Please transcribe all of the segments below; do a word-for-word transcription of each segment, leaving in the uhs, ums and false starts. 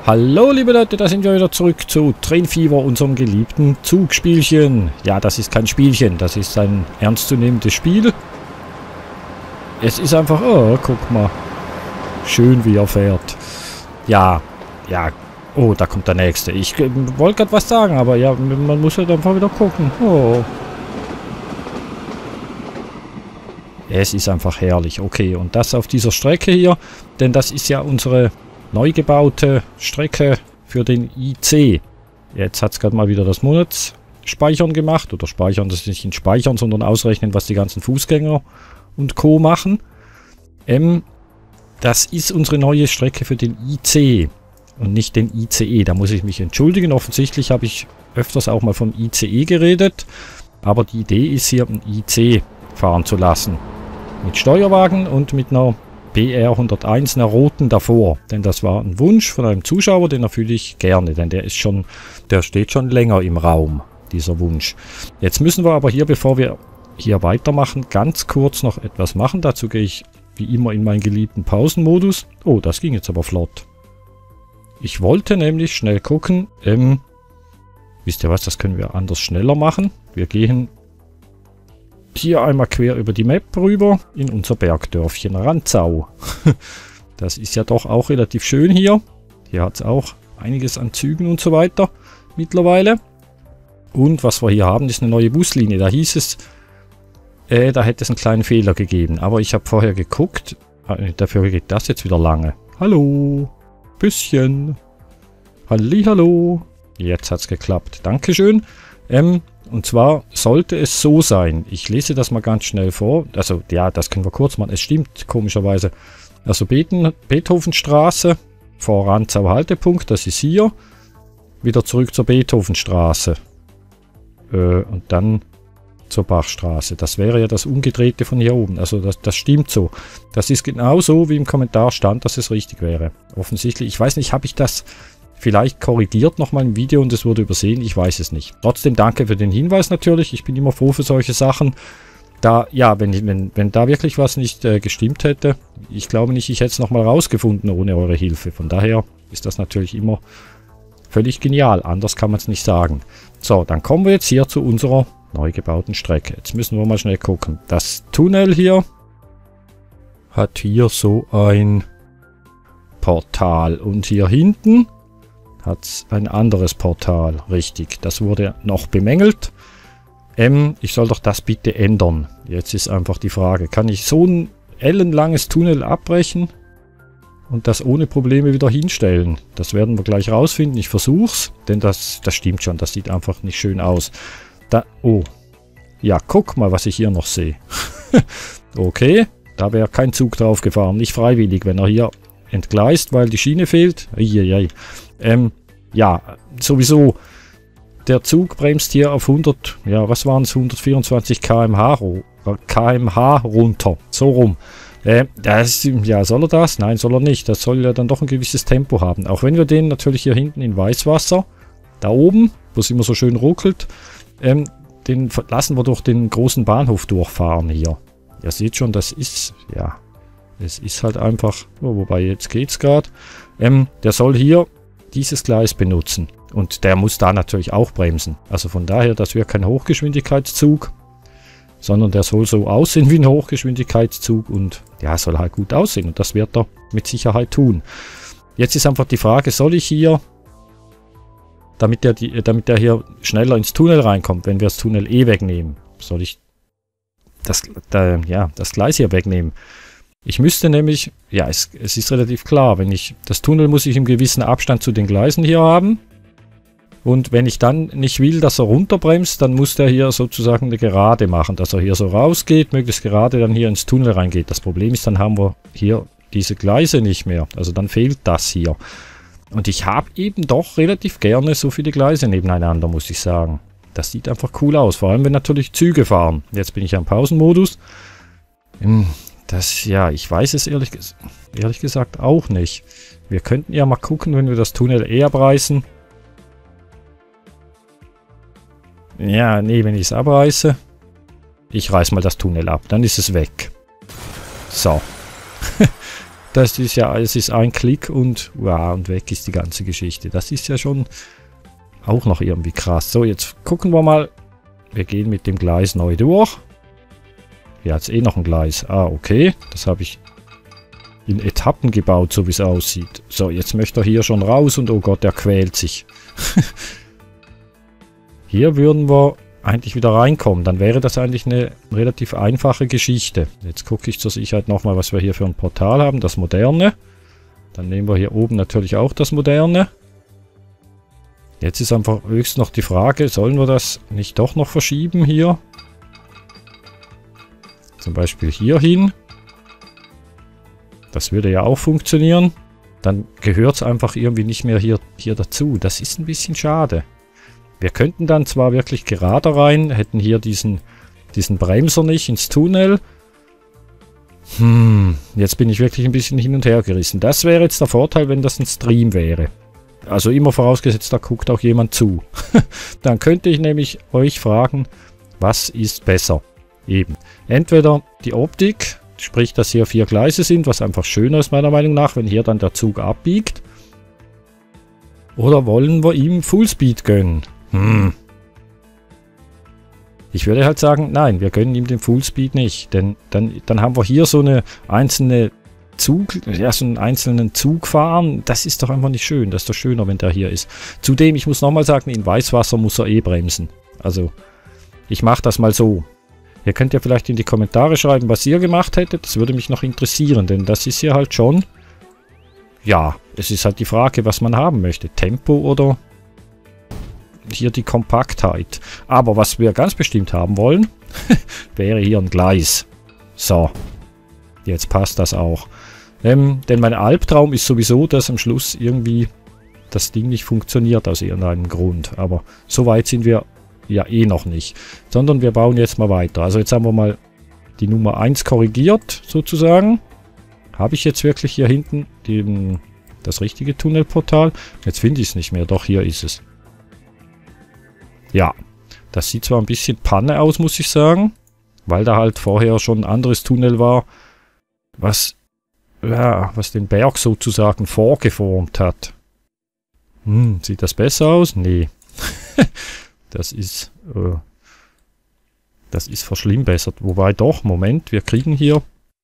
Hallo liebe Leute, da sind wir wieder zurück zu Train Fever, unserem geliebten Zugspielchen. Ja, das ist kein Spielchen, das ist ein ernstzunehmendes Spiel. Es ist einfach, oh, guck mal. Schön wie er fährt. Ja, ja, oh, da kommt der nächste. Ich äh, wollte gerade was sagen, aber ja, man muss halt einfach wieder gucken. Oh. Es ist einfach herrlich. Okay, und das auf dieser Strecke hier, denn das ist ja unsere neu gebaute Strecke für den I C. Jetzt hat es gerade mal wieder das Monatsspeichern gemacht. Oder Speichern, das ist nicht in Speichern, sondern ausrechnen, was die ganzen Fußgänger und Co. machen. Ähm, das ist unsere neue Strecke für den I C und nicht den I C E. Da muss ich mich entschuldigen. Offensichtlich habe ich öfters auch mal vom I C E geredet. Aber die Idee ist hier, einen I C fahren zu lassen. Mit Steuerwagen und mit einer B R hunderteins, einer roten davor. Denn das war ein Wunsch von einem Zuschauer, den erfülle ich gerne. Denn der ist schon, der steht schon länger im Raum, dieser Wunsch. Jetzt müssen wir aber hier, bevor wir hier weitermachen, ganz kurz noch etwas machen. Dazu gehe ich wie immer in meinen geliebten Pausenmodus. Oh, das ging jetzt aber flott. Ich wollte nämlich schnell gucken. Ähm, wisst ihr was, das können wir anders schneller machen. Wir gehen hier einmal quer über die Map rüber in unser Bergdörfchen Rantzau. Das ist ja doch auch relativ schön hier. Hier hat es auch einiges an Zügen und so weiter mittlerweile. Und was wir hier haben, ist eine neue Buslinie. Da hieß es, äh, da hätte es einen kleinen Fehler gegeben. Aber ich habe vorher geguckt. Äh, dafür geht das jetzt wieder lange. Hallo. Bisschen. Hallihallo. Jetzt hat es geklappt. Dankeschön. Ähm, und zwar sollte es so sein. Ich lese das mal ganz schnell vor. Also, ja, das können wir kurz machen. Es stimmt, komischerweise. Also, Beten, Beethovenstraße, vor Rantzau Haltepunkt, das ist hier. Wieder zurück zur Beethovenstraße. Äh, und dann zur Bachstraße. Das wäre ja das Umgedrehte von hier oben. Also, das, das stimmt so. Das ist genau so, wie im Kommentar stand, dass es richtig wäre. Offensichtlich, ich weiß nicht, habe ich das vielleicht korrigiert nochmal im Video und es wurde übersehen, ich weiß es nicht. Trotzdem danke für den Hinweis natürlich, ich bin immer froh für solche Sachen. Da, ja, wenn, wenn, wenn da wirklich was nicht äh, gestimmt hätte, ich glaube nicht, ich hätte es nochmal rausgefunden ohne eure Hilfe. Von daher ist das natürlich immer völlig genial, anders kann man es nicht sagen. So, dann kommen wir jetzt hier zu unserer neu gebauten Strecke. Jetzt müssen wir mal schnell gucken. Das Tunnel hier hat hier so ein Portal und hier hinten hat es ein anderes Portal, richtig. Das wurde noch bemängelt. Ähm, ich soll doch das bitte ändern. Jetzt ist einfach die Frage, kann ich so ein ellenlanges Tunnel abbrechen und das ohne Probleme wieder hinstellen? Das werden wir gleich rausfinden. Ich versuch's, denn das, das stimmt schon. Das sieht einfach nicht schön aus. Da, oh, ja, guck mal, was ich hier noch sehe. Okay, da wäre kein Zug drauf gefahren. Nicht freiwillig, wenn er hier entgleist, weil die Schiene fehlt. Eieiei. Ähm, ja, sowieso, der Zug bremst hier auf hundert, ja, was waren es, hundertvierundzwanzig Kilometer pro Stunde runter, so rum. Äh, das, ja, soll er das? Nein, soll er nicht. Das soll ja dann doch ein gewisses Tempo haben. Auch wenn wir den natürlich hier hinten in Weißwasser, da oben, wo es immer so schön ruckelt, ähm, den lassen wir durch den großen Bahnhof durchfahren hier. Ihr seht schon, das ist, ja, es ist halt einfach, oh, wobei jetzt geht's gerade. Ähm, der soll hier dieses Gleis benutzen. Und der muss da natürlich auch bremsen. Also von daher, das wäre kein Hochgeschwindigkeitszug, sondern der soll so aussehen wie ein Hochgeschwindigkeitszug und ja, soll halt gut aussehen. Und das wird er mit Sicherheit tun. Jetzt ist einfach die Frage, soll ich hier, damit der, die, damit der hier schneller ins Tunnel reinkommt, wenn wir das Tunnel eh wegnehmen, soll ich das, da, ja, das Gleis hier wegnehmen? Ich müsste nämlich, ja, es, es ist relativ klar, wenn ich, das Tunnel muss ich im gewissen Abstand zu den Gleisen hier haben. Und wenn ich dann nicht will, dass er runterbremst, dann muss der hier sozusagen eine Gerade machen, dass er hier so rausgeht, möglichst gerade dann hier ins Tunnel reingeht. Das Problem ist, dann haben wir hier diese Gleise nicht mehr. Also dann fehlt das hier. Und ich habe eben doch relativ gerne so viele Gleise nebeneinander, muss ich sagen. Das sieht einfach cool aus, vor allem wenn natürlich Züge fahren. Jetzt bin ich am Pausenmodus. Hm. Das, ja, ich weiß es ehrlich, ehrlich gesagt auch nicht. Wir könnten ja mal gucken, wenn wir das Tunnel eher abreißen. Ja, nee, wenn ich es abreiße. Ich reiß mal das Tunnel ab, dann ist es weg. So. Das ist ja, es ist ein Klick und, wow, und weg ist die ganze Geschichte. Das ist ja schon auch noch irgendwie krass. So, jetzt gucken wir mal. Wir gehen mit dem Gleis neu durch. Hier hat es eh noch ein Gleis. Ah, okay. Das habe ich in Etappen gebaut, so wie es aussieht. So, jetzt möchte er hier schon raus und oh Gott, er quält sich. Hier würden wir eigentlich wieder reinkommen. Dann wäre das eigentlich eine relativ einfache Geschichte. Jetzt gucke ich zur Sicherheit nochmal, was wir hier für ein Portal haben. Das moderne. Dann nehmen wir hier oben natürlich auch das moderne. Jetzt ist einfach höchst noch die Frage, sollen wir das nicht doch noch verschieben hier? Zum Beispiel hier hin. Das würde ja auch funktionieren. Dann gehört es einfach irgendwie nicht mehr hier, hier dazu. Das ist ein bisschen schade. Wir könnten dann zwar wirklich gerade rein, hätten hier diesen, diesen Bremser nicht ins Tunnel. Hm, jetzt bin ich wirklich ein bisschen hin und her gerissen. Das wäre jetzt der Vorteil, wenn das ein Stream wäre. Also immer vorausgesetzt, da guckt auch jemand zu. Dann könnte ich nämlich euch fragen, was ist besser? Eben, entweder die Optik, sprich, dass hier vier Gleise sind, was einfach schöner ist meiner Meinung nach, wenn hier dann der Zug abbiegt. Oder wollen wir ihm Fullspeed gönnen? Hm. Ich würde halt sagen, nein, wir gönnen ihm den Fullspeed nicht. Denn dann, dann haben wir hier so eine einzelne Zug, ja, so einen einzelnen Zug fahren. Das ist doch einfach nicht schön. Das ist doch schöner, wenn der hier ist. Zudem, ich muss nochmal sagen, in Weißwasser muss er eh bremsen. Also, ich mache das mal so. Ihr könnt ja vielleicht in die Kommentare schreiben, was ihr gemacht hättet. Das würde mich noch interessieren, denn das ist hier halt schon... Ja, es ist halt die Frage, was man haben möchte. Tempo oder hier die Kompaktheit. Aber was wir ganz bestimmt haben wollen, wäre hier ein Gleis. So, jetzt passt das auch. Ähm, denn mein Albtraum ist sowieso, dass am Schluss irgendwie das Ding nicht funktioniert aus irgendeinem Grund. Aber so weit sind wir ja eh noch nicht. Sondern wir bauen jetzt mal weiter. Also jetzt haben wir mal die Nummer eins korrigiert, sozusagen. Habe ich jetzt wirklich hier hinten den, das richtige Tunnelportal? Jetzt finde ich es nicht mehr. Doch, hier ist es. Ja, das sieht zwar ein bisschen Panne aus, muss ich sagen. Weil da halt vorher schon ein anderes Tunnel war, was, ja, was den Berg sozusagen vorgeformt hat. Hm, sieht das besser aus? Nee. Das ist, äh, das ist verschlimmbessert. Wobei doch, Moment, wir kriegen hier...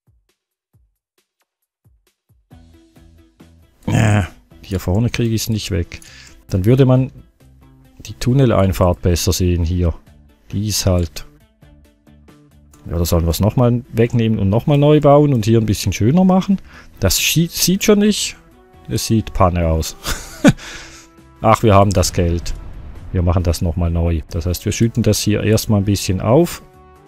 Äh, hier vorne kriege ich es nicht weg. Dann würde man die Tunneleinfahrt besser sehen hier. Die ist halt... Ja, da sollen wir es nochmal wegnehmen und nochmal neu bauen und hier ein bisschen schöner machen. Das sieht schon nicht. Es sieht Panne aus. Ach, wir haben das Geld. Wir machen das nochmal neu. Das heißt, wir schütten das hier erstmal ein bisschen auf.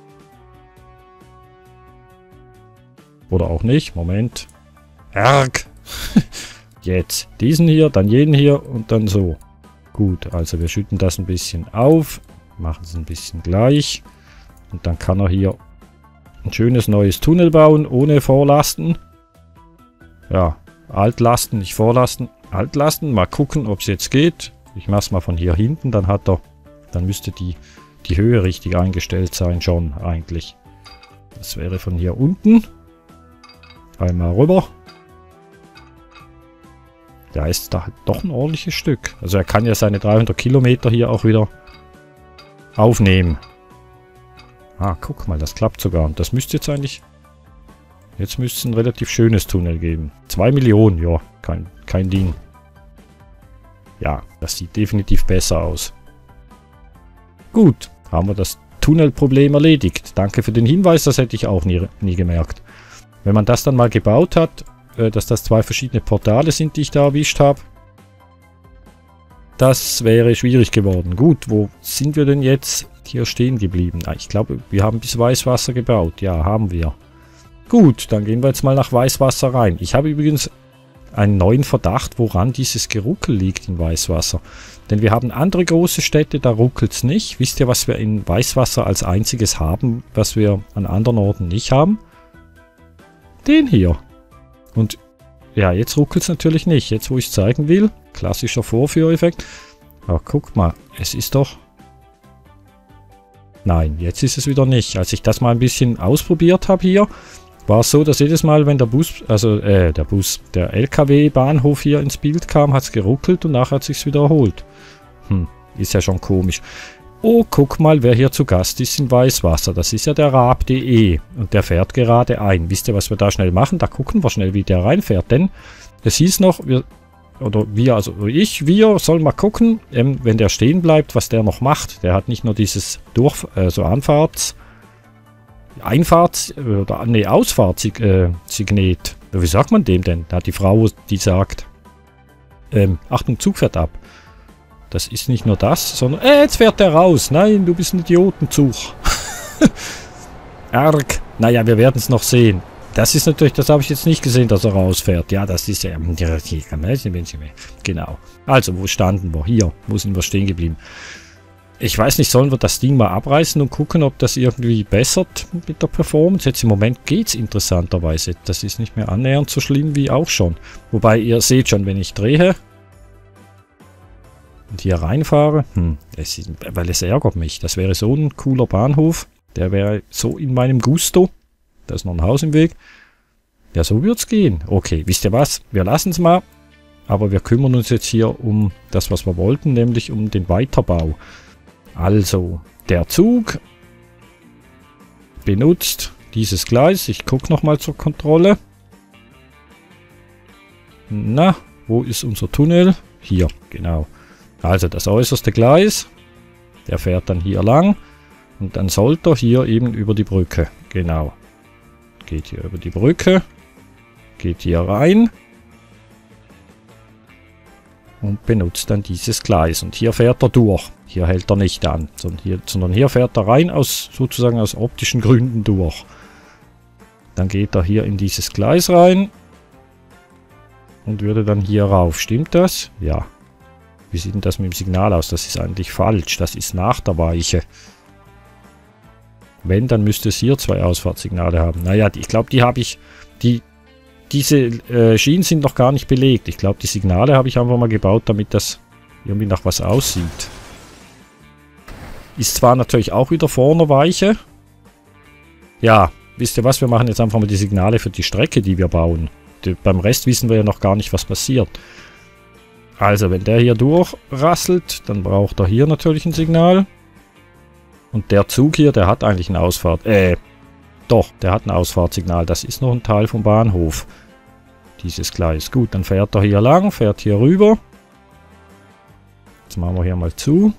Oder auch nicht. Moment. Arg. Jetzt diesen hier, dann jeden hier und dann so. Gut, also wir schütten das ein bisschen auf. Machen es ein bisschen gleich. Und dann kann er hier ein schönes neues Tunnel bauen, ohne Vorlasten. Ja, Altlasten, nicht Vorlasten. Altlasten, mal gucken, ob es jetzt geht. Ich mache es mal von hier hinten, dann hat er, dann müsste die, die Höhe richtig eingestellt sein schon eigentlich. Das wäre von hier unten. Einmal rüber. Ja, ist da doch ein ordentliches Stück. Also er kann ja seine dreihundert Kilometer hier auch wieder aufnehmen. Ah, guck mal, das klappt sogar. Und das müsste jetzt eigentlich... Jetzt müsste es ein relativ schönes Tunnel geben. zwei Millionen, ja, kein, kein Ding. Ja, das sieht definitiv besser aus. Gut, haben wir das Tunnelproblem erledigt. Danke für den Hinweis, das hätte ich auch nie, nie gemerkt. Wenn man das dann mal gebaut hat, äh, dass das zwei verschiedene Portale sind, die ich da erwischt habe, das wäre schwierig geworden. Gut, wo sind wir denn jetzt hier stehen geblieben? Ah, ich glaube, wir haben bis Weißwasser gebaut. Ja, haben wir. Gut, dann gehen wir jetzt mal nach Weißwasser rein. Ich habe übrigens einen neuen Verdacht, woran dieses Geruckel liegt in Weißwasser. Denn wir haben andere große Städte, da ruckelt es nicht. Wisst ihr, was wir in Weißwasser als einziges haben, was wir an anderen Orten nicht haben? Den hier. Und ja, jetzt ruckelt es natürlich nicht. Jetzt, wo ich es zeigen will, klassischer Vorführeffekt. Aber guck mal, es ist doch... Nein, jetzt ist es wieder nicht. Als ich das mal ein bisschen ausprobiert habe hier, war es so, dass jedes Mal, wenn der Bus, also äh, der Bus, der L K W-Bahnhof hier ins Bild kam, hat es geruckelt und nachher hat es sich wieder erholt. Hm, ist ja schon komisch. Oh, guck mal, wer hier zu Gast ist in Weißwasser. Das ist ja der Raab punkt de und der fährt gerade ein. Wisst ihr, was wir da schnell machen? Da gucken wir schnell, wie der reinfährt, denn es hieß noch, wir, oder wir, also ich, wir sollen mal gucken, ähm, wenn der stehen bleibt, was der noch macht. Der hat nicht nur dieses Durch, äh, so Anfahrts, Einfahrts- oder nee, Ausfahrtssignet. Äh, wie sagt man dem denn? Da hat die Frau, die sagt, ähm, Achtung, Zug fährt ab. Das ist nicht nur das, sondern, äh, jetzt fährt der raus. Nein, du bist ein Idiotenzug. Arg. Naja, wir werden es noch sehen. Das ist natürlich, das habe ich jetzt nicht gesehen, dass er rausfährt. Ja, das ist ja, genau. Also, wo standen wir? Hier, wo sind wir stehen geblieben? Ich weiß nicht, sollen wir das Ding mal abreißen und gucken, ob das irgendwie bessert mit der Performance? Jetzt im Moment geht es interessanterweise. Das ist nicht mehr annähernd so schlimm wie auch schon. Wobei, ihr seht schon, wenn ich drehe und hier reinfahre, hm, es ist, weil es ärgert mich. Das wäre so ein cooler Bahnhof. Der wäre so in meinem Gusto. Da ist noch ein Haus im Weg. Ja, so wird es gehen. Okay, wisst ihr was? Wir lassen es mal. Aber wir kümmern uns jetzt hier um das, was wir wollten, nämlich um den Weiterbau. Also, der Zug benutzt dieses Gleis. Ich gucke nochmal zur Kontrolle. Na, wo ist unser Tunnel? Hier, genau. Also das äußerste Gleis. Der fährt dann hier lang. Und dann sollte er hier eben über die Brücke. Genau. Geht hier über die Brücke. Geht hier rein. Und benutzt dann dieses Gleis. Und hier fährt er durch. Hier hält er nicht an, sondern hier, sondern hier fährt er rein aus sozusagen aus optischen Gründen durch. Dann geht er hier in dieses Gleis rein und würde dann hier rauf. Stimmt das? Ja. Wie sieht denn das mit dem Signal aus? Das ist eigentlich falsch. Das ist nach der Weiche. Wenn, dann müsste es hier zwei Ausfahrtssignale haben. Naja, ich glaube, die habe ich... die Diese äh, Schienen sind noch gar nicht belegt. Ich glaube, die Signale habe ich einfach mal gebaut, damit das irgendwie nach was aussieht. Ist zwar natürlich auch wieder vorne Weiche. Ja, wisst ihr was? Wir machen jetzt einfach mal die Signale für die Strecke, die wir bauen. Die, beim Rest wissen wir ja noch gar nicht, was passiert. Also, wenn der hier durchrasselt, dann braucht er hier natürlich ein Signal. Und der Zug hier, der hat eigentlich eine Ausfahrt. Äh, doch, der hat ein Ausfahrtssignal. Das ist noch ein Teil vom Bahnhof. Dieses Gleis. Gut, dann fährt er hier lang, fährt hier rüber. Jetzt machen wir hier mal zu.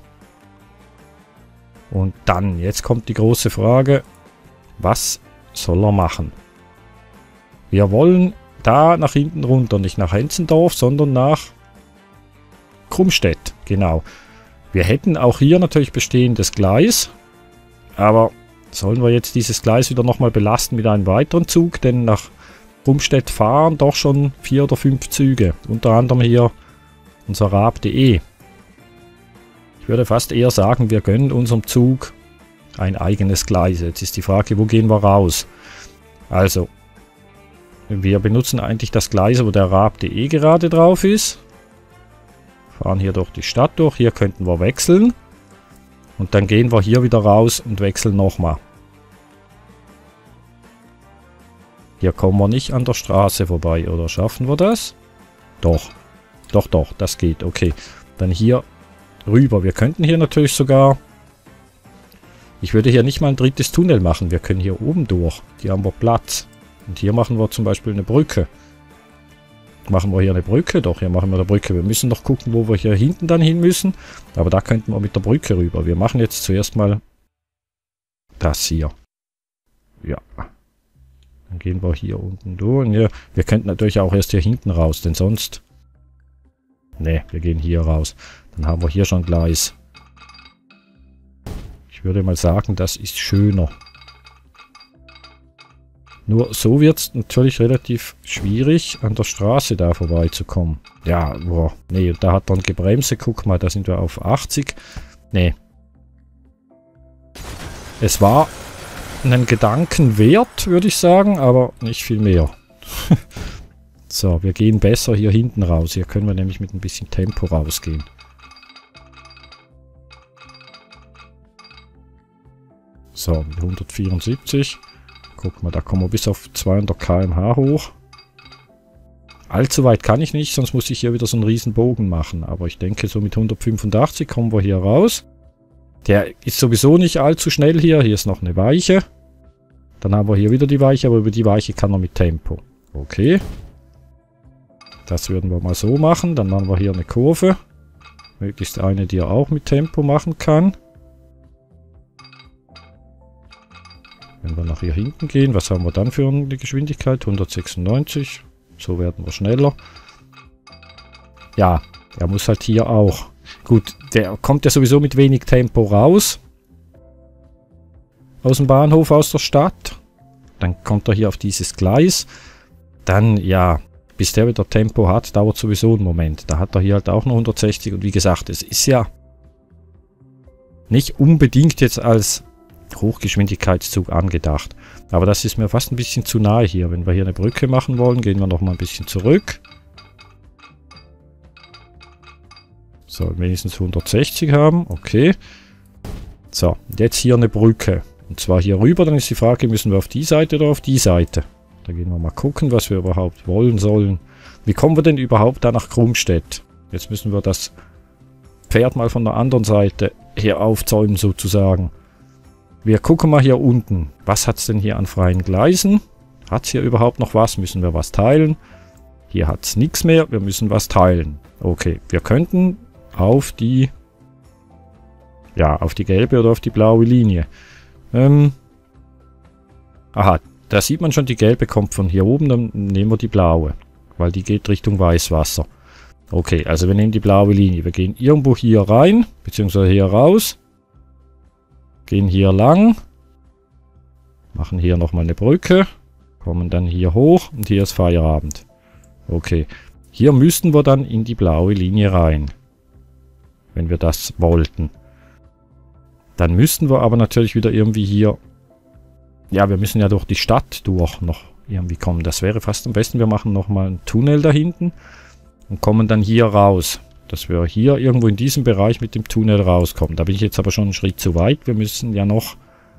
Und dann, jetzt kommt die große Frage, was soll er machen? Wir wollen da nach hinten runter, nicht nach Henzendorf, sondern nach Krumstedt, genau. Wir hätten auch hier natürlich bestehendes Gleis, aber sollen wir jetzt dieses Gleis wieder nochmal belasten mit einem weiteren Zug, denn nach Krumstedt fahren doch schon vier oder fünf Züge, unter anderem hier unser Raab punkt de. Ich würde fast eher sagen, wir gönnen unserem Zug ein eigenes Gleis. Jetzt ist die Frage, wo gehen wir raus? Also, wir benutzen eigentlich das Gleis, wo der Raab punkt de gerade drauf ist. Fahren hier durch die Stadt durch. Hier könnten wir wechseln. Und dann gehen wir hier wieder raus und wechseln nochmal. Hier kommen wir nicht an der Straße vorbei, oder schaffen wir das? Doch. Doch, doch, das geht. Okay. Dann hier rüber. Wir könnten hier natürlich sogar... Ich würde hier nicht mal ein drittes Tunnel machen. Wir können hier oben durch. Hier haben wir Platz. Und hier machen wir zum Beispiel eine Brücke. Machen wir hier eine Brücke? Doch, hier machen wir eine Brücke. Wir müssen noch gucken, wo wir hier hinten dann hin müssen. Aber da könnten wir mit der Brücke rüber. Wir machen jetzt zuerst mal das hier. Ja. Dann gehen wir hier unten durch. Ja, wir könnten natürlich auch erst hier hinten raus, denn sonst... Ne, wir gehen hier raus. Dann haben wir hier schon Gleis. Ich würde mal sagen, das ist schöner. Nur so wird es natürlich relativ schwierig, an der Straße da vorbeizukommen. Ja, boah, nee, da hat dann gebremst. Guck mal, da sind wir auf achtzig. Nee. Es war einen Gedanken wert, würde ich sagen, aber nicht viel mehr. So, wir gehen besser hier hinten raus. Hier können wir nämlich mit ein bisschen Tempo rausgehen. So, hundertvierundsiebzig. Guck mal, da kommen wir bis auf zweihundert Kilometer pro Stunde hoch. Allzu weit kann ich nicht, sonst muss ich hier wieder so einen riesen Bogen machen. Aber ich denke, so mit hundertfünfundachtzig kommen wir hier raus. Der ist sowieso nicht allzu schnell hier. Hier ist noch eine Weiche. Dann haben wir hier wieder die Weiche, aber über die Weiche kann er mit Tempo. Okay. Das würden wir mal so machen. Dann machen wir hier eine Kurve. Möglichst eine, die er auch mit Tempo machen kann. Wenn wir nach hier hinten gehen, was haben wir dann für eine Geschwindigkeit? hundertsechsundneunzig. So werden wir schneller. Ja, er muss halt hier auch. Gut, der kommt ja sowieso mit wenig Tempo raus. Aus dem Bahnhof, aus der Stadt. Dann kommt er hier auf dieses Gleis. Dann, ja, bis der wieder Tempo hat, dauert sowieso einen Moment. Da hat er hier halt auch noch hundertsechzig. Und wie gesagt, es ist ja nicht unbedingt jetzt als Hochgeschwindigkeitszug angedacht. Aber das ist mir fast ein bisschen zu nahe hier. Wenn wir hier eine Brücke machen wollen, gehen wir noch mal ein bisschen zurück. So, wenigstens hundertsechzig haben. Okay. So, jetzt hier eine Brücke. Und zwar hier rüber. Dann ist die Frage, müssen wir auf die Seite oder auf die Seite? Da gehen wir mal gucken, was wir überhaupt wollen sollen. Wie kommen wir denn überhaupt da nach Krumstedt? Jetzt müssen wir das Pferd mal von der anderen Seite hier aufzäumen sozusagen. Wir gucken mal hier unten. Was hat es denn hier an freien Gleisen? Hat es hier überhaupt noch was? Müssen wir was teilen? Hier hat es nichts mehr. Wir müssen was teilen. Okay, wir könnten auf die... Ja, auf die gelbe oder auf die blaue Linie. Ähm, aha, da sieht man schon, die gelbe kommt von hier oben. Dann nehmen wir die blaue. Weil die geht Richtung Weißwasser. Okay, also wir nehmen die blaue Linie. Wir gehen irgendwo hier rein, beziehungsweise hier raus. Gehen hier lang, machen hier nochmal eine Brücke, kommen dann hier hoch und hier ist Feierabend. Okay, hier müssten wir dann in die blaue Linie rein, wenn wir das wollten. Dann müssten wir aber natürlich wieder irgendwie hier, ja, wir müssen ja durch die Stadt durch noch irgendwie kommen. Das wäre fast am besten, wir machen nochmal einen Tunnel da hinten und kommen dann hier raus. Dass wir hier irgendwo in diesem Bereich mit dem Tunnel rauskommen. Da bin ich jetzt aber schon einen Schritt zu weit. Wir müssen ja noch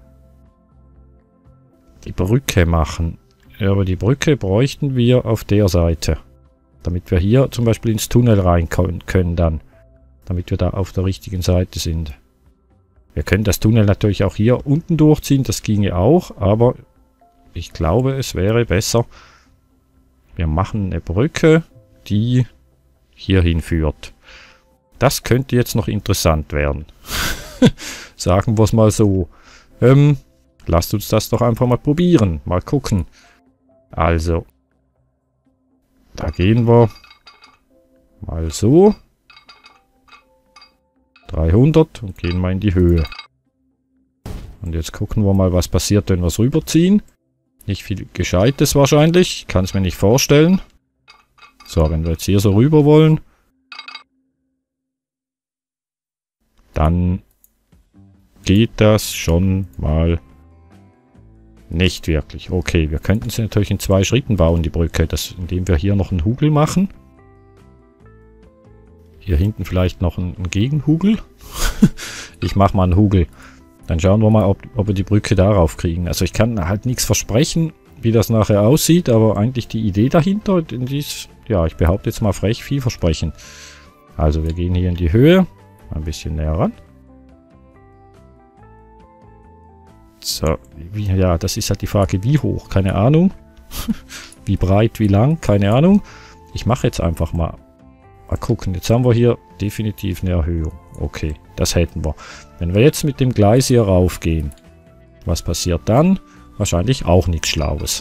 die Brücke machen. Aber die Brücke bräuchten wir auf der Seite. Damit wir hier zum Beispiel ins Tunnel rein können dann. Damit wir da auf der richtigen Seite sind. Wir können das Tunnel natürlich auch hier unten durchziehen. Das ginge auch. Aber ich glaube, es wäre besser. Wir machen eine Brücke, die hierhin führt. Das könnte jetzt noch interessant werden. Sagen wir es mal so. Ähm, lasst uns das doch einfach mal probieren. Mal gucken. Also. Da gehen wir mal so. dreihundert und gehen mal in die Höhe. Und jetzt gucken wir mal, was passiert, wenn wir es rüberziehen. Nicht viel Gescheites wahrscheinlich. Ich kann es mir nicht vorstellen. So, wenn wir jetzt hier so rüber wollen. Dann geht das schon mal nicht wirklich. Okay, wir könnten sie natürlich in zwei Schritten bauen, die Brücke. Das, indem wir hier noch einen Hügel machen. Hier hinten vielleicht noch einen, einen Gegenhügel. Ich mache mal einen Hügel. Dann schauen wir mal, ob, ob wir die Brücke darauf kriegen. Also ich kann halt nichts versprechen, wie das nachher aussieht. Aber eigentlich die Idee dahinter, die ist, ja, ich behaupte jetzt mal frech vielversprechend. Also wir gehen hier in die Höhe. Ein bisschen näher ran. So, wie, ja, das ist halt die Frage, wie hoch, keine Ahnung. Wie breit, wie lang, keine Ahnung. Ich mache jetzt einfach mal. Mal gucken, jetzt haben wir hier definitiv eine Erhöhung. Okay, das hätten wir. Wenn wir jetzt mit dem Gleis hier raufgehen, was passiert dann? Wahrscheinlich auch nichts Schlaues.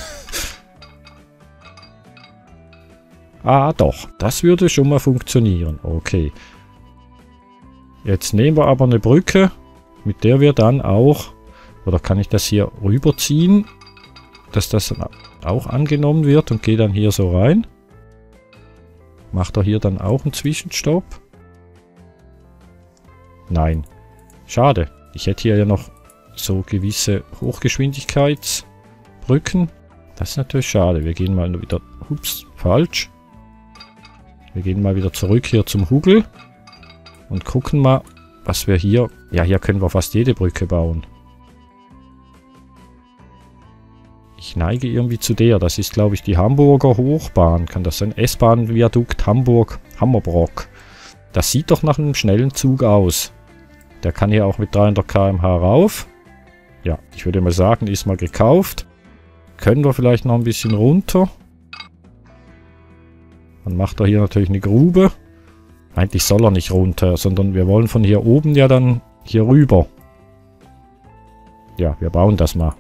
Ah, doch, das würde schon mal funktionieren. Okay. Jetzt nehmen wir aber eine Brücke, mit der wir dann auch, oder kann ich das hier rüberziehen, dass das dann auch angenommen wird und gehe dann hier so rein. Macht er hier dann auch einen Zwischenstopp? Nein. Schade. Ich hätte hier ja noch so gewisse Hochgeschwindigkeitsbrücken. Das ist natürlich schade. Wir gehen mal wieder... Ups, falsch. Wir gehen mal wieder zurück hier zum Hügel. Und gucken mal, was wir hier... Ja, hier können wir fast jede Brücke bauen. Ich neige irgendwie zu der. Das ist, glaube ich, die Hamburger Hochbahn. Kann das sein? S-Bahn-Viadukt Hamburg-Hammerbrock. Das sieht doch nach einem schnellen Zug aus. Der kann hier auch mit dreihundert Kilometer pro Stunde rauf. Ja, ich würde mal sagen, ist mal gekauft. Können wir vielleicht noch ein bisschen runter. Dann macht er hier natürlich eine Grube. Eigentlich soll er nicht runter, sondern wir wollen von hier oben ja dann hier rüber. Ja, wir bauen das mal.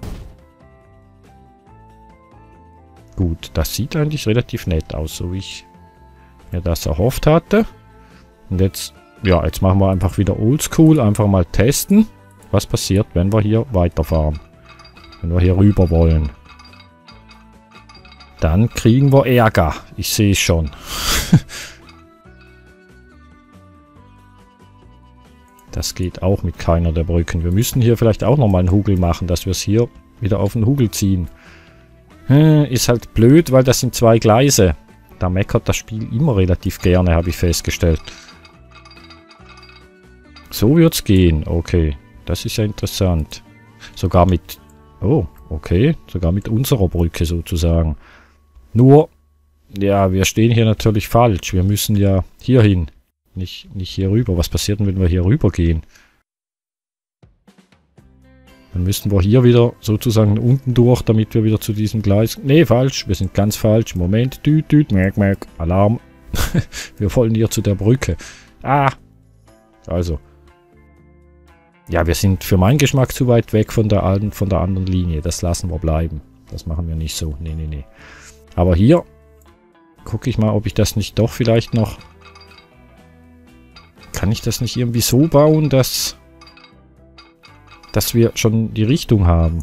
Gut, das sieht eigentlich relativ nett aus, so wie ich mir das erhofft hatte. Und jetzt, ja, jetzt machen wir einfach wieder Oldschool, einfach mal testen, was passiert, wenn wir hier weiterfahren. Wenn wir hier rüber wollen. Dann kriegen wir Ärger. Ich sehe es schon. Das geht auch mit keiner der Brücken. Wir müssen hier vielleicht auch nochmal einen Hügel machen, dass wir es hier wieder auf den Hügel ziehen. Ist halt blöd, weil das sind zwei Gleise. Da meckert das Spiel immer relativ gerne, habe ich festgestellt. So wird's gehen. Okay, das ist ja interessant. Sogar mit... Oh, okay. Sogar mit unserer Brücke sozusagen. Nur, ja, wir stehen hier natürlich falsch. Wir müssen ja hier hin. Nicht, nicht hier rüber. Was passiert denn, wenn wir hier rüber gehen? Dann müssten wir hier wieder sozusagen unten durch, damit wir wieder zu diesem Gleis... Nee, falsch. Wir sind ganz falsch. Moment. Düt, düt, merk, merk. Alarm. Wir wollen hier zu der Brücke. Ah. Also. Ja, wir sind für meinen Geschmack zu weit weg von der alten, von der anderen Linie. Das lassen wir bleiben. Das machen wir nicht so. Nee, nee, nee. Aber hier gucke ich mal, ob ich das nicht doch vielleicht noch... Kann ich das nicht irgendwie so bauen, dass... dass wir schon die Richtung haben?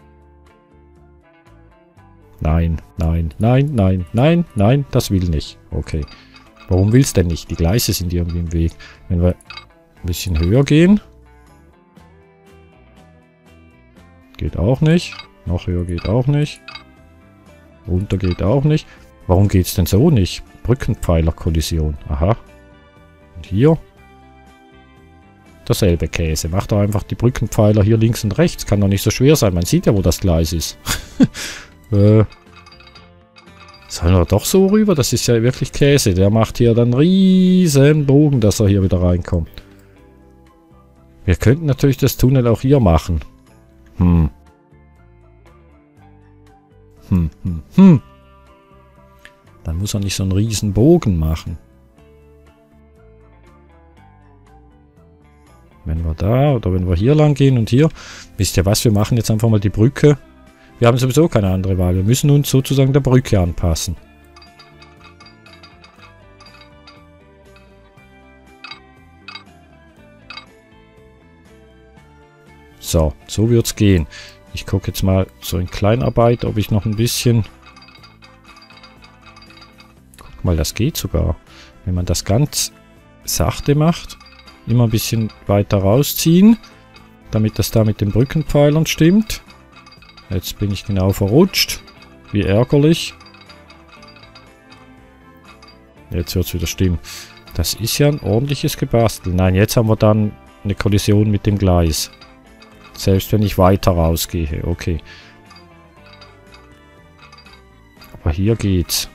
Nein, nein, nein, nein, nein, nein, das will nicht. Okay. Warum will es denn nicht? Die Gleise sind irgendwie im Weg. Wenn wir ein bisschen höher gehen... Geht auch nicht. Noch höher geht auch nicht. Runter geht auch nicht. Warum geht es denn so nicht? Brückenpfeilerkollision. Aha. Und hier? Derselbe Käse. Macht doch einfach die Brückenpfeiler hier links und rechts. Kann doch nicht so schwer sein. Man sieht ja, wo das Gleis ist. äh. Sollen wir doch so rüber? Das ist ja wirklich Käse. Der macht hier dann riesen Bogen, dass er hier wieder reinkommt. Wir könnten natürlich das Tunnel auch hier machen. Hm. Hm, hm, hm. Dann muss er nicht so einen riesen Bogen machen. Wenn wir da oder wenn wir hier lang gehen und hier. Wisst ihr was, wir machen jetzt einfach mal die Brücke. Wir haben sowieso keine andere Wahl. Wir müssen uns sozusagen der Brücke anpassen. So, so wird es gehen. Ich gucke jetzt mal so in Kleinarbeit, ob ich noch ein bisschen... Guck mal, das geht sogar. Wenn man das ganz sachte macht, immer ein bisschen weiter rausziehen, damit das da mit den Brückenpfeilern stimmt. Jetzt bin ich genau verrutscht. Wie ärgerlich. Jetzt wird es wieder stimmen. Das ist ja ein ordentliches Gebastel. Nein, jetzt haben wir dann eine Kollision mit dem Gleis. Selbst wenn ich weiter rausgehe. Okay. Aber hier geht's.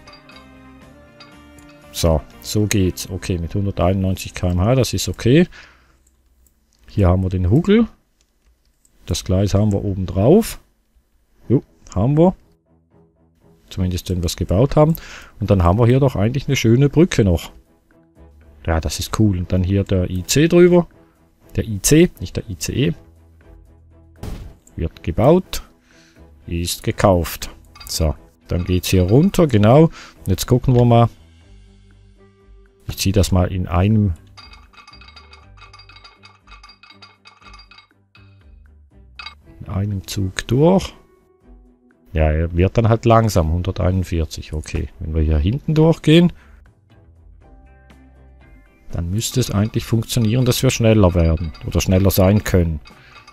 So, so geht's. Okay, mit hunderteinundneunzig Kilometer pro Stunde, das ist okay. Hier haben wir den Hügel. Das Gleis haben wir oben drauf. Jo, haben wir. Zumindest wenn wir es gebaut haben. Und dann haben wir hier doch eigentlich eine schöne Brücke noch. Ja, das ist cool. Und dann hier der I C drüber. Der I C, nicht der I C E. Wird gebaut. Ist gekauft. So, dann geht es hier runter, genau. Und jetzt gucken wir mal. Ich ziehe das mal in einem... in einem Zug durch. Ja, er wird dann halt langsam. hunderteinundvierzig, okay. Wenn wir hier hinten durchgehen, dann müsste es eigentlich funktionieren, dass wir schneller werden. Oder schneller sein können.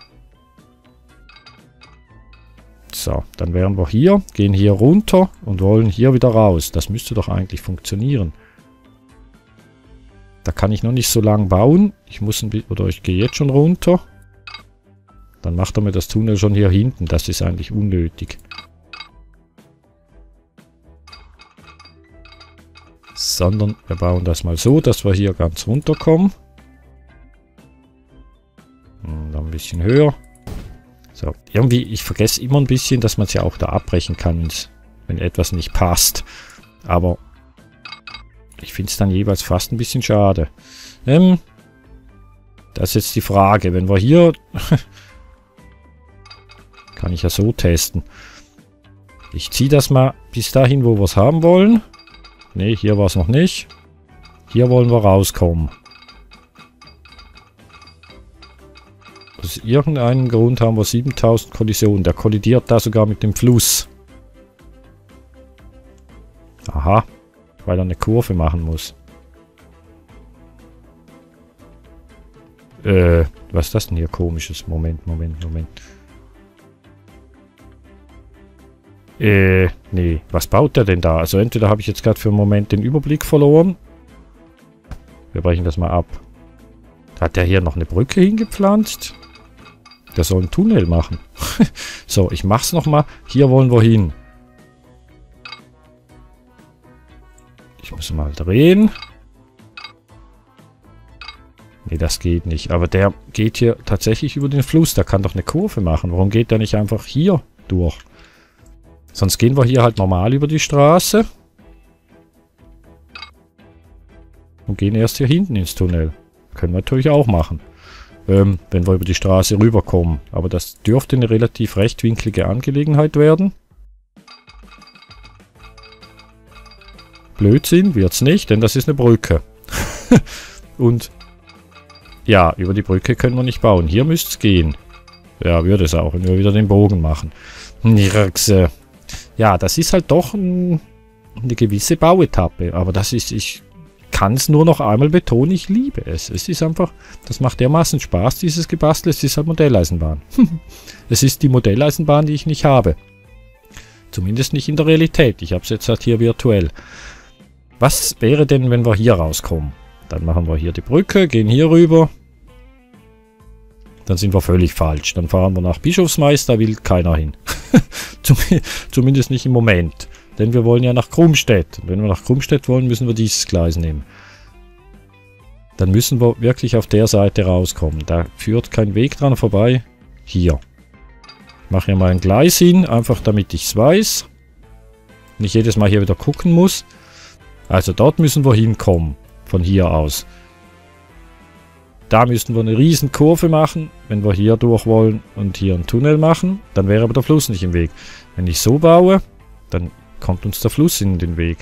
So, dann wären wir hier, gehen hier runter und wollen hier wieder raus. Das müsste doch eigentlich funktionieren. Da kann ich noch nicht so lang bauen. Ich muss ein bisschen, oder ich gehe jetzt schon runter. Dann macht er mir das Tunnel schon hier hinten. Das ist eigentlich unnötig. Sondern wir bauen das mal so, dass wir hier ganz runterkommen. Und dann ein bisschen höher. So, irgendwie, ich vergesse immer ein bisschen, dass man es ja auch da abbrechen kann, wenn etwas nicht passt. Aber ich finde es dann jeweils fast ein bisschen schade. Ähm, das ist jetzt die Frage. Wenn wir hier... kann ich ja so testen. Ich ziehe das mal bis dahin, wo wir es haben wollen. Ne, hier war es noch nicht. Hier wollen wir rauskommen. Aus irgendeinem Grund haben wir siebentausend Kollisionen. Der kollidiert da sogar mit dem Fluss. Aha. Weil er eine Kurve machen muss. Äh, was ist das denn hier komisches? Moment, Moment, Moment. Äh, nee. Was baut der denn da? Also entweder habe ich jetzt gerade für einen Moment den Überblick verloren. Wir brechen das mal ab. Hat der hier noch eine Brücke hingepflanzt? Der soll einen Tunnel machen. So, ich mach's nochmal. Hier wollen wir hin. Ich muss mal drehen. Nee, das geht nicht. Aber der geht hier tatsächlich über den Fluss. Der kann doch eine Kurve machen. Warum geht der nicht einfach hier durch? Sonst gehen wir hier halt normal über die Straße. Und gehen erst hier hinten ins Tunnel. Können wir natürlich auch machen. Ähm, wenn wir über die Straße rüberkommen. Aber das dürfte eine relativ rechtwinklige Angelegenheit werden. Blödsinn wird's nicht, denn das ist eine Brücke. Und ja, über die Brücke können wir nicht bauen. Hier müsste es gehen. Ja, würde es auch, wenn wir wieder den Bogen machen. Ja, das ist halt doch ein, eine gewisse Bauetappe. Aber das ist, ich kann es nur noch einmal betonen, ich liebe es. Es ist einfach, das macht dermaßen Spaß, dieses Gebastel. Es ist halt Modelleisenbahn. Es ist die Modelleisenbahn, die ich nicht habe. Zumindest nicht in der Realität. Ich habe es jetzt halt hier virtuell. Was wäre denn, wenn wir hier rauskommen? Dann machen wir hier die Brücke, gehen hier rüber. Dann sind wir völlig falsch. Dann fahren wir nach Bischofsmeister, da will keiner hin. Zumindest nicht im Moment. Denn wir wollen ja nach Krumstedt. Und wenn wir nach Krumstedt wollen, müssen wir dieses Gleis nehmen. Dann müssen wir wirklich auf der Seite rauskommen. Da führt kein Weg dran vorbei. Hier. Ich mache hier mal ein Gleis hin, einfach damit ich es weiß. Nicht jedes Mal hier wieder gucken muss. Also dort müssen wir hinkommen. Von hier aus. Da müssten wir eine riesen Kurve machen, wenn wir hier durch wollen und hier einen Tunnel machen. Dann wäre aber der Fluss nicht im Weg. Wenn ich so baue, dann kommt uns der Fluss in den Weg.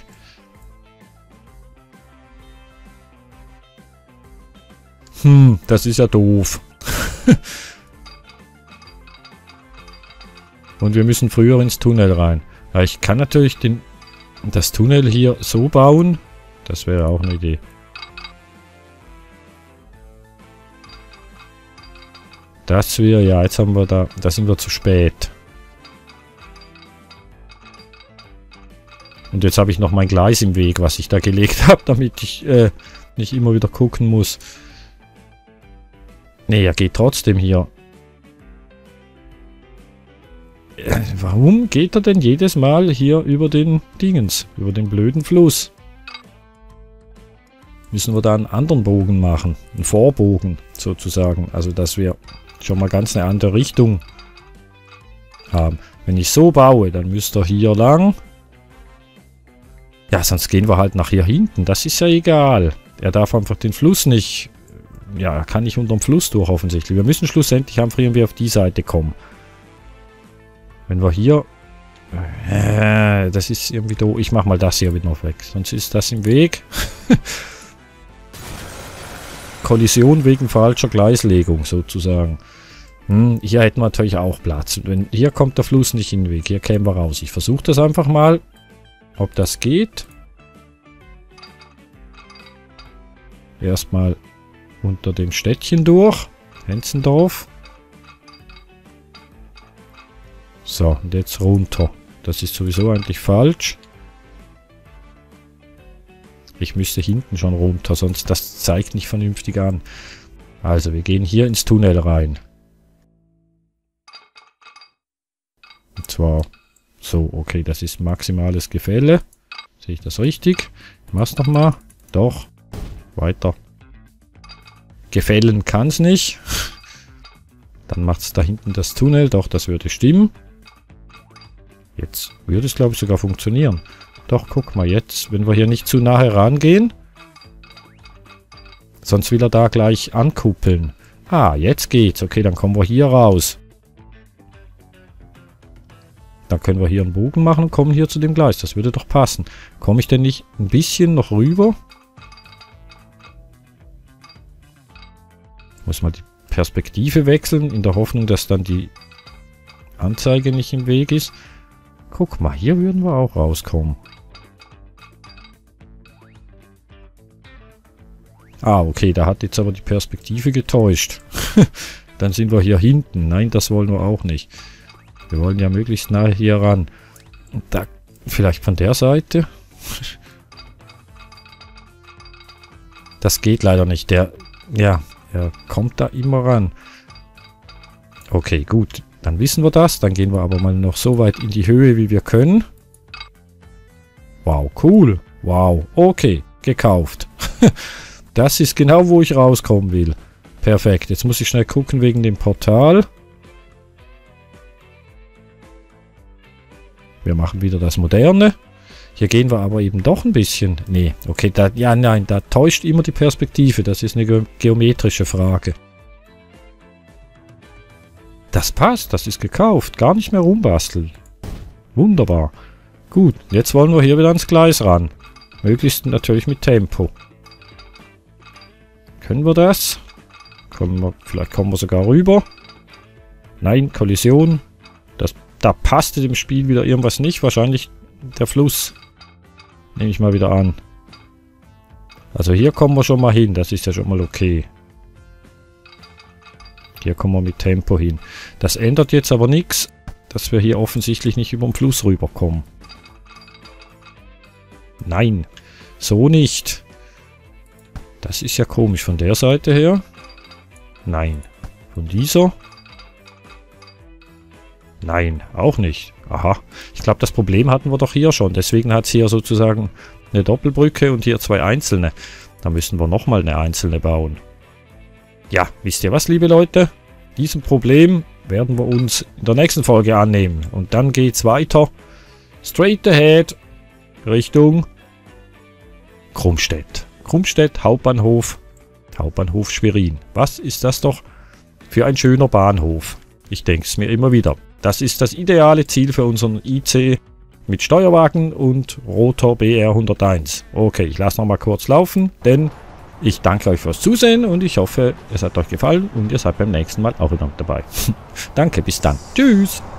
Hm, das ist ja doof. Und wir müssen früher ins Tunnel rein. Ja, ich kann natürlich den, das Tunnel hier so bauen. Das wäre auch eine Idee. Das wäre, ja, jetzt haben wir da, da sind wir zu spät. Und jetzt habe ich noch mein Gleis im Weg, was ich da gelegt habe, damit ich äh, nicht immer wieder gucken muss. Ne, er geht trotzdem hier. Äh, warum geht er denn jedes Mal hier über den Dingens, über den blöden Fluss? Müssen wir da einen anderen Bogen machen, einen Vorbogen sozusagen, also dass wir schon mal ganz eine andere Richtung haben. Wenn ich so baue, dann müsst ihr hier lang. Ja, sonst gehen wir halt nach hier hinten. Das ist ja egal. Er darf einfach den Fluss nicht... Ja, er kann nicht unterm Fluss durch offensichtlich. Wir müssen schlussendlich einfach irgendwie auf die Seite kommen. Wenn wir hier... Äh, das ist irgendwie doof. Ich mache mal das hier wieder noch weg. Sonst ist das im Weg. Kollision wegen falscher Gleislegung sozusagen. Hm, hier hätten wir natürlich auch Platz. Und wenn, hier kommt der Fluss nicht in den Weg. Hier kämen wir raus. Ich versuche das einfach mal, ob das geht. Erstmal unter dem Städtchen durch. Henzendorf. So, und jetzt runter. Das ist sowieso eigentlich falsch. Ich müsste hinten schon runter, sonst das zeigt nicht vernünftig an. Also, wir gehen hier ins Tunnel rein. Und zwar so, okay, das ist maximales Gefälle. Sehe ich das richtig? Was nochmal? Doch. Weiter. Gefällen kann es nicht. Dann macht es da hinten das Tunnel. Doch, das würde stimmen. Jetzt würde es, glaube ich, sogar funktionieren. Doch, guck mal, jetzt, wenn wir hier nicht zu nahe rangehen. Sonst will er da gleich ankuppeln. Ah, jetzt geht's. Okay, dann kommen wir hier raus. Dann können wir hier einen Bogen machen und kommen hier zu dem Gleis. Das würde doch passen. Komme ich denn nicht ein bisschen noch rüber? Muss mal die Perspektive wechseln, in der Hoffnung, dass dann die Anzeige nicht im Weg ist. Guck mal, hier würden wir auch rauskommen. Ah, okay, da hat jetzt aber die Perspektive getäuscht. Dann sind wir hier hinten. Nein, das wollen wir auch nicht. Wir wollen ja möglichst nahe hier ran. Und da, vielleicht von der Seite? Das geht leider nicht. Der, ja, er kommt da immer ran. Okay, gut. Dann wissen wir das. Dann gehen wir aber mal noch so weit in die Höhe, wie wir können. Wow, cool. Wow, okay, gekauft. Das ist genau, wo ich rauskommen will. Perfekt. Jetzt muss ich schnell gucken wegen dem Portal. Wir machen wieder das Moderne. Hier gehen wir aber eben doch ein bisschen... Nee, okay, da, ja, nein, da täuscht immer die Perspektive. Das ist eine ge geometrische Frage. Das passt, das ist gekauft. Gar nicht mehr rumbasteln. Wunderbar. Gut, jetzt wollen wir hier wieder ans Gleis ran. Möglichst natürlich mit Tempo. Können wir das? Kommen wir, vielleicht kommen wir sogar rüber. Nein, Kollision. Das, da passte dem Spiel wieder irgendwas nicht. Wahrscheinlich der Fluss. Nehme ich mal wieder an. Also hier kommen wir schon mal hin. Das ist ja schon mal okay. Hier kommen wir mit Tempo hin. Das ändert jetzt aber nichts, dass wir hier offensichtlich nicht über den Fluss rüberkommen. Nein, so nicht. Das ist ja komisch. Von der Seite her? Nein. Von dieser? Nein, auch nicht. Aha. Ich glaube, das Problem hatten wir doch hier schon. Deswegen hat es hier sozusagen eine Doppelbrücke und hier zwei einzelne. Da müssen wir nochmal eine einzelne bauen. Ja, wisst ihr was, liebe Leute? Diesem Problem werden wir uns in der nächsten Folge annehmen. Und dann geht's weiter. Straight ahead. Richtung Krumstedt. Krumstedt, Hauptbahnhof. Hauptbahnhof Schwerin. Was ist das doch für ein schöner Bahnhof? Ich denke es mir immer wieder. Das ist das ideale Ziel für unseren I C mit Steuerwagen und Rotor B R hunderteins. Okay, ich lasse noch mal kurz laufen, denn ich danke euch fürs Zusehen und ich hoffe, es hat euch gefallen und ihr seid beim nächsten Mal auch wieder dabei. Danke, bis dann. Tschüss.